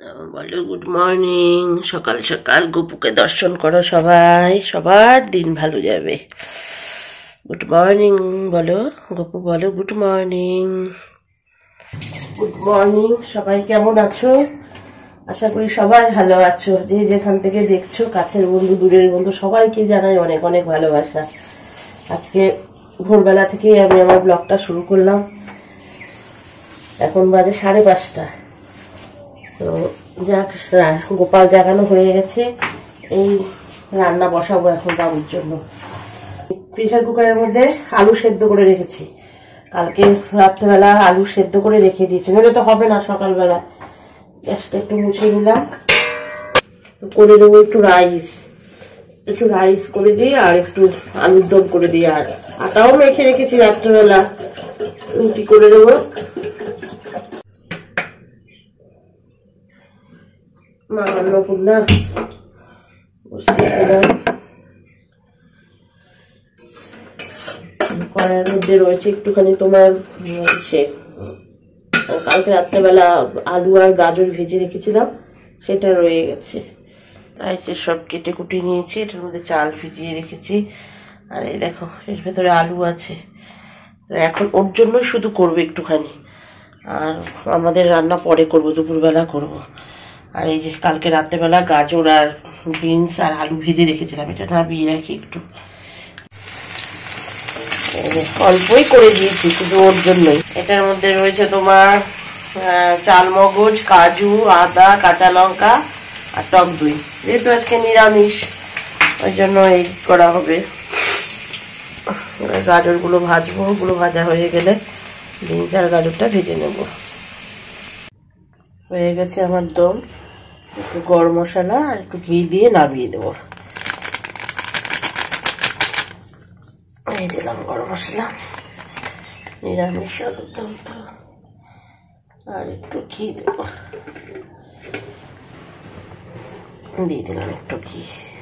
বলো good morning. সকাল সকাল গপুকে দর্শন করো সবাই, সবার দিন ভালো যাবে। গুড মর্নিং বলো গপু, বলো গুড মর্নিং। গুড মর্নিং সবাই, কেমন আছো? আশা করি সবাই ভালো আছো। যে যেখান থেকে দেখছো, কাছের বন্ধু দূরের বন্ধু সবাইকে জানাই অনেক অনেক ভালোবাসা। আজকে ভোরবেলা থেকেই আমি আমার ব্লগটা শুরু করলাম। এখন বাজে 5:30। তো যাক, গোপাল জাগানো হয়ে গেছে। এই রান্না বসাবো এখন বাবুর জন্য। প্রেসার কুকারের মধ্যে আলু সেদ্ধ করে রেখেছি। কালকে রাত্রেবেলা আলু সেদ্ধ করে রেখে দিয়েছি, নইলে তো হবে না। সকালবেলা গ্যাসটা একটু মুছে নিলাম। তো করে দেবো একটু রাইস করে দিই, আর একটু আলুর দম করে দিই। আর আটাও মেখে রেখেছি রাত্রেবেলা, রুটি করে দেবো। মা অন্নপূর্ণা বসিয়ে দিলাম। কড়াইয়ের মধ্যে রয়েছে একটুখানি তোমার কালকে রাত্রেবেলা আলু আর গাজর ভেজে রেখেছিলাম, সেটা রয়ে গেছে। রাইসের সব কেটে কুটে নিয়েছি, এটার মধ্যে চাল ভিজিয়ে রেখেছি। আর এই দেখো, এর ভেতরে আলু আছে। তো এখন ওর জন্য শুধু করবো একটুখানি, আর আমাদের রান্না পরে করবো, দুপুরবেলা করবো। আর এই যে কালকে রাত্রেবেলা গাজর আর বিনস আর আলু ভেজে রেখেছিলাম, এটা নামিয়ে রাখি একটু। অল্পই করে দিয়েছি শুধু ওর জন্যই। এটার মধ্যে রয়েছে তোমার চাল মগজ, কাজু, আদা, কাঁচা লঙ্কা আর টক দই। যেহেতু আজকে নিরামিষ, ওই জন্য এই করা হবে। গাজরগুলো ভাজবো, ওগুলো ভাজা হয়ে গেলে বিনস আর গাজরটা ভেজে নেব। হয়ে গেছে আমার দম। একটু গরম মশলা আর একটু ঘি দিয়ে নামিয়ে দেবো। এই দিলাম গরম মশলা, নিরামিষ আলুর দম তো। আর একটু ঘি দেব, দিয়ে দিলাম একটু ঘি।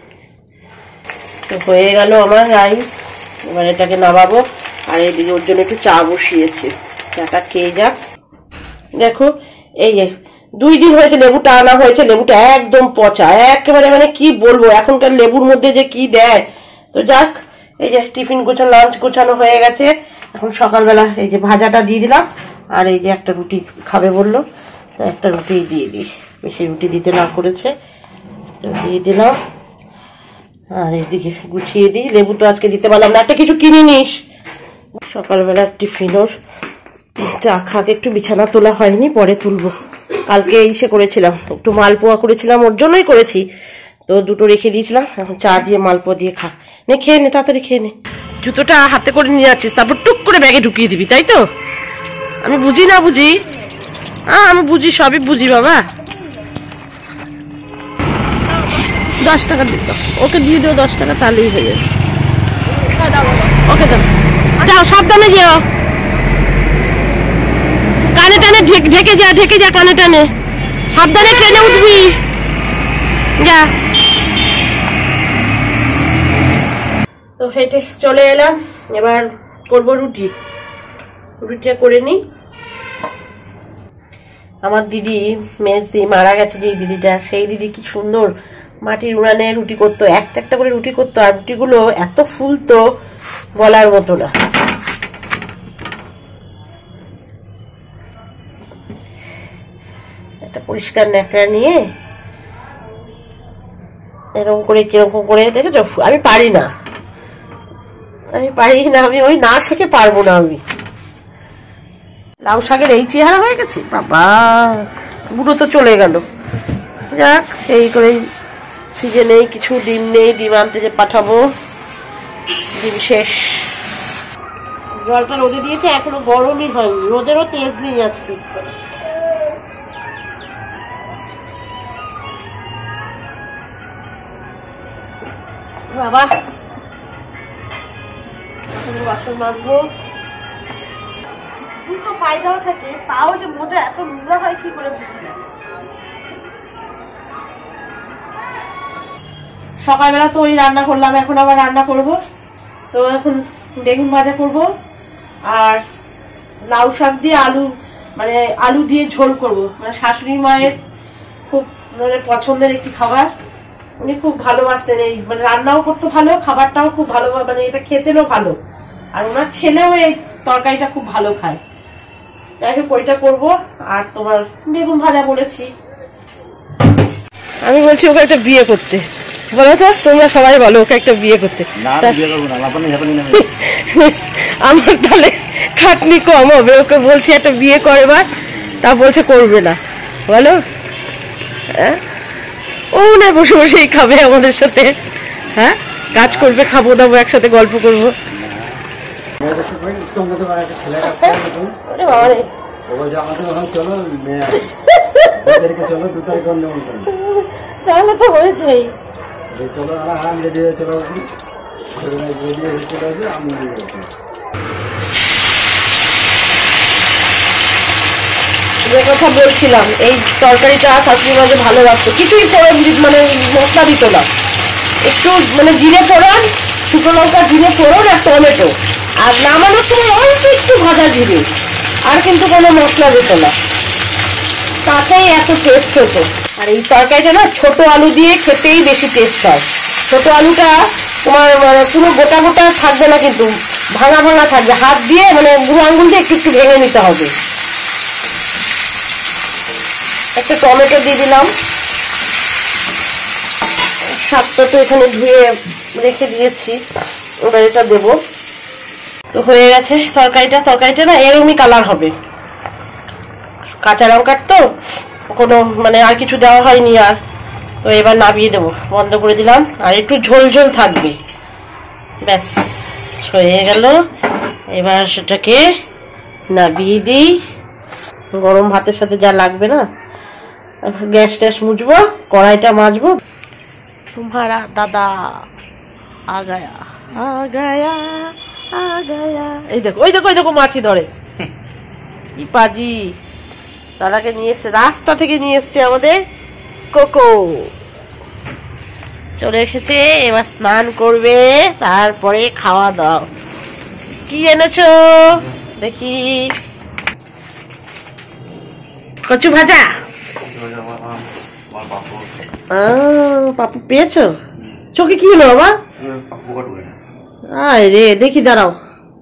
তো হয়ে গেল আমার রাইস। এবার এটাকে নামাবো। আর এইদিকে ওর জন্য একটু চা বসিয়েছি, চাটা খেয়ে যাক। দেখো, এই যে 2 দিন হয়েছে লেবুটা আনা হয়েছে, লেবুটা একদম পচা, একেবারে মানে কি বলবো, এখনকার লেবুর মধ্যে যে কি দেয়। তো যাক, এই যে টিফিন গোছানো, লাঞ্চ গোছানো হয়ে গেছে। এখন সকালবেলা এই যে ভাজাটা দিয়ে দিলাম। আর এই যে একটা রুটি খাবে বললো, তো একটা রুটি দিয়ে দিই। বেশি রুটি দিতে না করেছে, তো দিয়ে দিলাম। আর এইদিকে গুছিয়ে দিই। লেবু তো আজকে দিতে পারলাম না, একটা কিছু কিনে নিস। সকালবেলা টিফিনও চা খাকে, একটু বিছানা তোলা হয়নি, পরে তুলবো। কালকে ইসে করেছিলাম, একটু মালপোয়া করেছিলাম, ওর জন্যই করেছি। তো দুটো রেখে দিয়েছিলাম, এখন চা দিয়ে মালপোয়া দিয়ে খা। নে খেয়ে নে, তাড়াতাড়ি খেয়ে নে। জুতোটা হাতে করে নিয়ে যাচ্ছিস, তারপর টুক করে ব্যাগে ঢুকিয়ে দিবি, তাই তো? আমি বুঝি না বুঝি? আমি বুঝি, সবই বুঝি বাবা। 10 টাকা দিত, ওকে দিয়ে দেবো 10 টাকা, তাহলেই হয়ে যাবে। ওকে দাও, যাও সাবধানে যাও। কানে টানে ঢেকে যা কানে টানে, সাবধানে ট্রেনে উঠবি, যা। তো হেঁটে চলে এলাম, এবার করবো রুটিটা করে নি। আমার দিদি, মেজদি মারা গেছে যে দিদিটা, সেই দিদি কি সুন্দর মাটির উনানে রুটি করতো, একটা একটা করে রুটি করতো। আর রুটিগুলো এত ফুলতো, বলার মতো না। একটা পরিষ্কার ন্যাকড়া নিয়ে এরকম করে, কিরকম করে, দেখেছো? আমি পারি না, আমি ওই না শিখে পারবো না। আমি লাউ শাকের এই চেহারা হয়ে গেছে বাবা, বুড়ো তো চলে গেল। যাক, এই করে ফ্রিজে নেই কিছু, ডিম নেই, ডিম আনতে যে পাঠাবো, ডিম শেষ। জলটা রোদে দিয়েছে, এখনো গরমই হয়নি, রোদেরও তেজ নেই আজকে। বাবা, বাসন মাজবো। তো পায়ে দেওয়া থাকে, তাও যে মোজা এত নোংরা হয় কি করে বুঝি না। সকালবেলা তো ওই রান্না করলাম, এখন আবার রান্না করব। তো এখন বেগুন ভাজা করব, আর লাউ শাক দিয়ে আলু, মানে আলু দিয়ে ঝোল করব। মানে শাশুড়ি মায়ের খুব মানে পছন্দের একটি খাবার। উনি খুব ভালোবাসতেন, এই মানে রান্নাও করতো ভালো, খাবারটাও খুব ভালো, মানে এটা খেতেনও ভালো। আর ওনার ছেলেও এই তরকারিটা খুব ভালো খায়। যাই হোক ওইটা করবো। আর তোমার বেগুন ভাজা বলেছি। আমি বলছি ওকে একটা বিয়ে করতে, বলো তো তোমরা সবাই বলো ওকে একটা বিয়ে করতে। আমার তাহলে খাটনি কম হবে। ওকে বলছি একটা বিয়ে করবার, তা বলছে করবে না। বলো ও না বসে বসেই খাবে আমাদের সাথে, হ্যাঁ কাজ করবে, খাবো দাবো একসাথে, গল্প করবো। তাহলে তো হয়েছেই। যে কথা বলছিলাম, এই তরকারিটা শাশুড়ি মাঝে ভালোবাসতো, কিছুই মানে মশলা দিত না, একটু মানে জিরে ফোড়ন, শুকনো লঙ্কা জিরে ফোড়ন আর টমেটো, আর নামানোর সময় অল্প একটু ভাজা জিরে, আর কিন্তু কোনো মশলা দিত না, তাতেই এত টেস্ট হতো। আর এই তরকারিটা না ছোট আলু দিয়ে খেতেই বেশি টেস্ট হয়। ছোট আলুটা তোমার মানে পুরো গোটা গোটা থাকবে না, কিন্তু ভাঙা ভাঙা থাকবে, হাত দিয়ে মানে বুড়ো আঙুল দিয়ে একটু একটু ভেঙে নিতে হবে। একটা টমেটো দিয়ে দিলাম, শাকটা তো এখানে ধুয়ে রেখে দিয়েছি, এবার এটা দেবো। তো হয়ে গেছে তরকারিটা না এরকমই কালার হবে, কাঁচা লঙ্কার তো কোনো মানে আর কিছু দেওয়া হয়নি। আর তো এবার নামিয়ে দেবো, বন্ধ করে দিলাম। আর একটু ঝোল ঝোল থাকবে, ব্যাস হয়ে গেল। এবার সেটাকে নামিয়ে দিই। গরম ভাতের সাথে যা লাগবে না, গ্যাস ট্যাস মুছবো, কড়াইটা মাজবো। तुम्हारा दादा आ गया आ गया आ गया। এই দেখো ওই দেখো ওই দেখো মাছি ধরে, কি পাজি। দাদাকে নিয়ে এসছে, রাস্তা থেকে নিয়ে এসছে আমাদের কোকো, চলে এসেছে। এবার স্নান করবে, তারপরে খাওয়া দাও। কি এনেছো দেখি? কচু ভাজা। পাপু পেয়েছো? চোখে কি হলো বাবা? আয় রে, দেখি দাঁড়াও।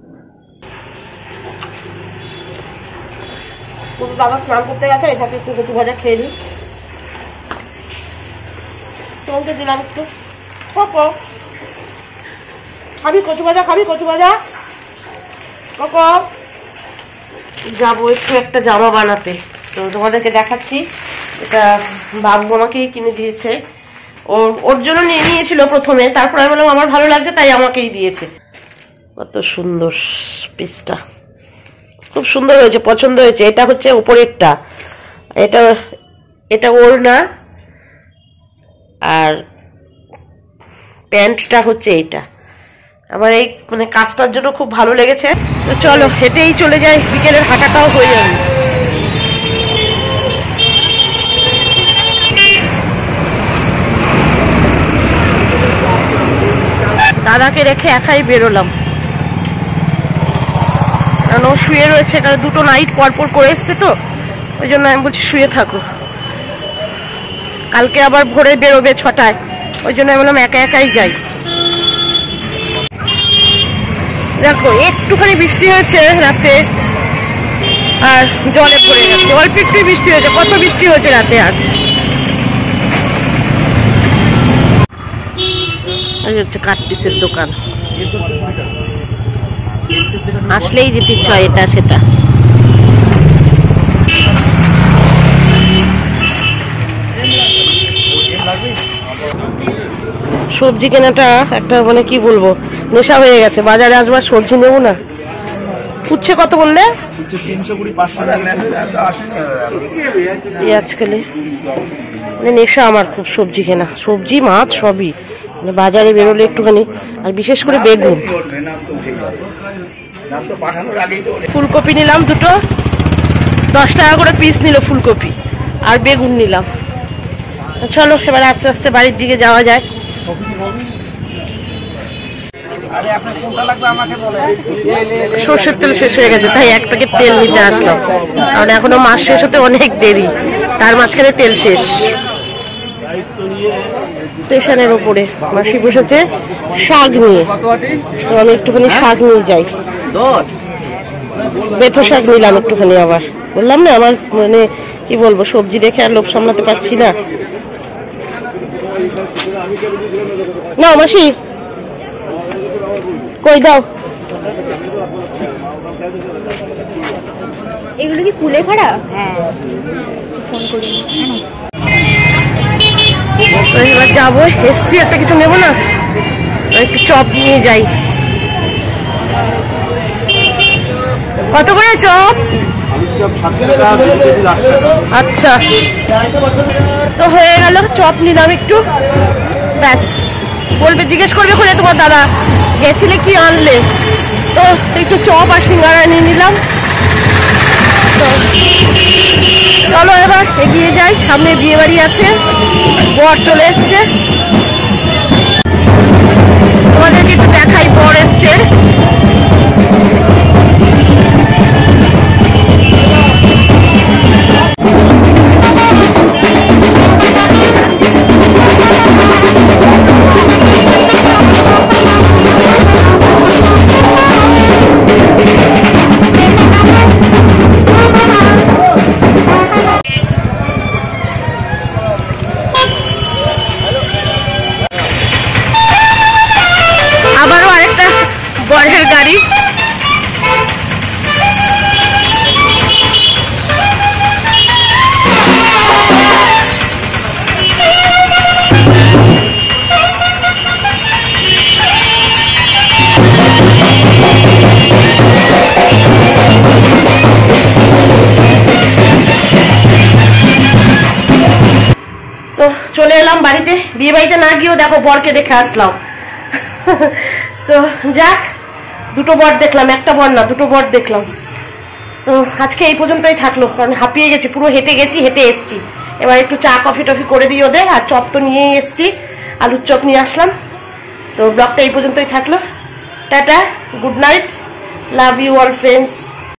দাদা স্নান করতে গেছে, এটাকে একটু কচু ভাজা খেয়ে নি। তোমাকে দিলাম একটু, খাবি কচু ভাজা? খাবি কচু ভাজা? যাবো একটু একটা জামা বানাতে, তো তোমাদেরকে দেখাচ্ছি। এটা বাবু আমাকেই কিনে দিয়েছে, ওর জন্য নিয়েছিল প্রথমে, তারপর আমি বললাম আমার ভালো লাগছে তাই আমাকেই দিয়েছে। কত সুন্দর পিসটা, খুব সুন্দর হয়েছে, পছন্দ হয়েছে। এটা হচ্ছে উপরেরটা, এটা ওর না, আর প্যান্টটা হচ্ছে এইটা। আমার এই মানে কাজটার জন্য খুব ভালো লেগেছে। তো চলো হেঁটেই চলে যাই, বিকেলের হাঁটাটাও হয়ে যাবে। দাদাকে রেখে একাই বেরোলাম, কারণ ও শুয়ে রয়েছে, কারণ দুটো নাইট পরপর করে এসছে, তো ওই জন্য আমি বলছি শুয়ে থাকো। কালকে আবার ভোরে বেরোবে 6টায়, ওই জন্য আমি বললাম একা একাই যাই। দেখো একটুখানি বৃষ্টি হয়েছে রাতে, আর জলে পড়ে গেছে। অল্প একটু বৃষ্টি হয়েছে, কত বৃষ্টি হয়েছে রাতে। আর হচ্ছে কাঠ পিসের দোকান, আসলেই যেতে চায় এটা সেটা। সবজি কেনাটা একটা মানে কি বলবো, নেশা হয়ে গেছে। বাজারে আসবার সবজি নেবো না। উচ্ছে কত বললে? আজকালে মানে নেশা আমার খুব সবজি কেনা, সবজি মাছ সবই। মানে বাজারে বেরোলে একটুখানি, আর বিশেষ করে বেগুন। ফুলকপি নিলাম দুটো, 10 টাকা করে পিস নিল ফুলকপি, আর বেগুন নিলাম। চলো এবার আস্তে আস্তে বাড়ির দিকে যাওয়া যায়। সর্ষের তেল শেষ হয়ে গেছে, তাই 1 প্যাকেট তেল নিতে আসলাম, কারণ এখনো মাস শেষ হতে অনেক দেরি। তার মাঝখানে তেল শেষ। স্টেশনের ওপরে মাসি বসেছে শাক নিয়ে, তো আমি একটুখানি শাক নিয়ে যাই। বেথো শাক নিলাম একটুখানি, আবার বললাম না আমার মানে কি বলবো, সবজি দেখে আর লোভ সামলাতে পারছি না। না মাসি কই দাও, এগুলো কি কুলে খাড়া? হ্যাঁ ফোন করি। এবার যাবো, এসছি একটা কিছু নেবো না, একটু চপ নিয়ে যাই। কত করে চপ? আচ্ছা তো হয়ে গেল, চপ নিলাম একটু, ব্যাস। বলবে, জিজ্ঞেস করবে খুলে তোমার দাদা গেছিলে কি আনলে, তো একটু চপ আর সিঙ্গারা নিয়ে নিলাম। তো চলো এবার এগিয়ে যাই, সামনে বিয়ে বাড়ি আছে, বর চলে এসছে, তোমাদেরকে একটু দেখাই বর এসছে। আবারও আরেকটা বরের গাড়ি। তো চলে এলাম বাড়িতে, বিয়ে বাড়িতে না গিয়েও দেখো বরকে দেখে আসলাম। তো যাক, দুটো বর দেখলাম, একটা বর না দুটো বর দেখলাম। তো আজকে এই পর্যন্তই থাকলো, কারণ হাঁপিয়ে গেছি, পুরো হেঁটে এসছি। এবার একটু চা কফি টফি করে দিই ওদের, আর চপ তো নিয়েই এসছি, আলুর চপ নিয়ে আসলাম। তো ব্লগটা এই পর্যন্তই থাকলো, tata, good night, love you all friends.